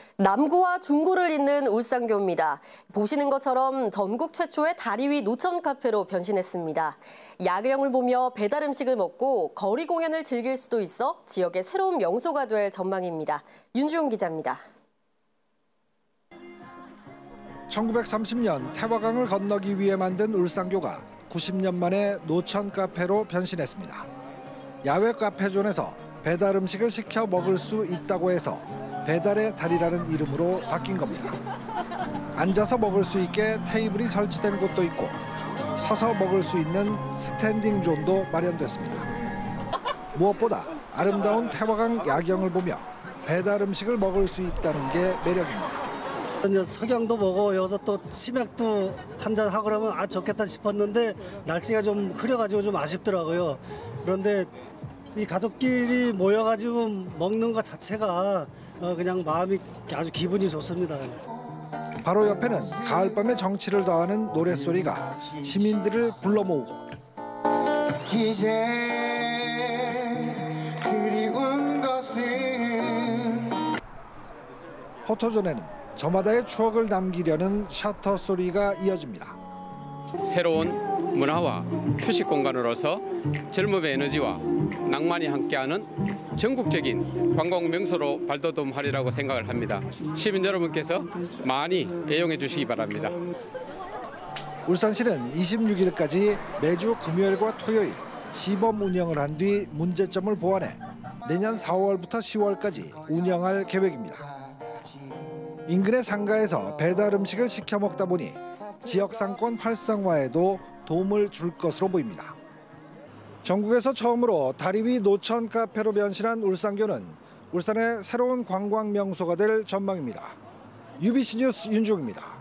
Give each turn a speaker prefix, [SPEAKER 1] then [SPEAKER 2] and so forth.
[SPEAKER 1] 남구와 중구를 잇는 울산교입니다. 보시는 것처럼 전국 최초의 다리 위 노천 카페로 변신했습니다. 야경을 보며 배달 음식을 먹고 거리 공연을 즐길 수도 있어 지역의 새로운 명소가 될 전망입니다. 윤주용 기자입니다.
[SPEAKER 2] 1930년 태화강을 건너기 위해 만든 울산교가 90년 만에 노천 카페로 변신했습니다. 야외 카페존에서 배달 음식을 시켜 먹을 수 있다고 해서 배달의 달이라는 이름으로 바뀐 겁니다. 앉아서 먹을 수 있게 테이블이 설치된 곳도 있고 서서 먹을 수 있는 스탠딩 존도 마련됐습니다. 무엇보다 아름다운 태화강 야경을 보며 배달 음식을 먹을 수 있다는 게 매력입니다.
[SPEAKER 3] 석양도 보고 여기서 또 치맥도 한잔 하고 그러면 좋겠다 싶었는데 날씨가 좀 흐려가지고 좀 아쉽더라고요. 그런데 이 가족끼리 모여가지고 먹는 것 자체가 그냥 마음이 아주 기분이 좋습니다.
[SPEAKER 2] 바로 옆에는 가을밤의 정취를 더하는 노랫소리가 시민들을 불러 모으고
[SPEAKER 4] 이제 그리운 것은
[SPEAKER 2] 포토존에는 저마다의 추억을 남기려는 셔터 소리가 이어집니다.
[SPEAKER 5] 새로운 문화와 휴식 공간으로서 젊음의 에너지와 낭만이 함께하는 전국적인 관광 명소로 발돋움하리라고 생각을 합니다. 시민 여러분께서 많이 애용해 주시기 바랍니다.
[SPEAKER 2] 울산시는 26일까지 매주 금요일과 토요일 시범 운영을 한 뒤 문제점을 보완해 내년 4월부터 10월까지 운영할 계획입니다. 인근의 상가에서 배달 음식을 시켜 먹다 보니 지역 상권 활성화에도 도움을 줄 것으로 보입니다. 전국에서 처음으로 다리 위 노천 카페로 변신한 울산교는 울산의 새로운 관광 명소가 될 전망입니다. UBC 뉴스 윤주홍입니다.